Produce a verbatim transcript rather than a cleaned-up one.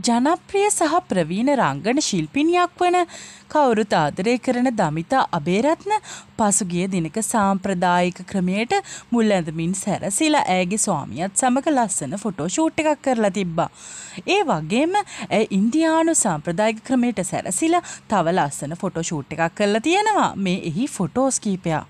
ජනප්‍රිය සහ ප්‍රවීණ රංගන ශිල්පිනියක් වන කවුරුත් ආදරය කරන දමිතා අබේරත්න පසුගිය දිනක සාම්ප්‍රදායික ක්‍රමයට මුල් ඇඳමින් සැරසිලා ඇයගේ ස්වාමියාත් සමග ලස්සන ෆොටෝ ෂූට් එකක් කරලා තිබ්බා. ඒ වගේම ඇය ඉන්දියානු සාම්ප්‍රදායික ක්‍රමයට සැරසිලා තව ලස්සන ෆොටෝ ෂූට් එකක් කරලා තියෙනවා. මේ එහි ෆොටෝස් කීපයක්.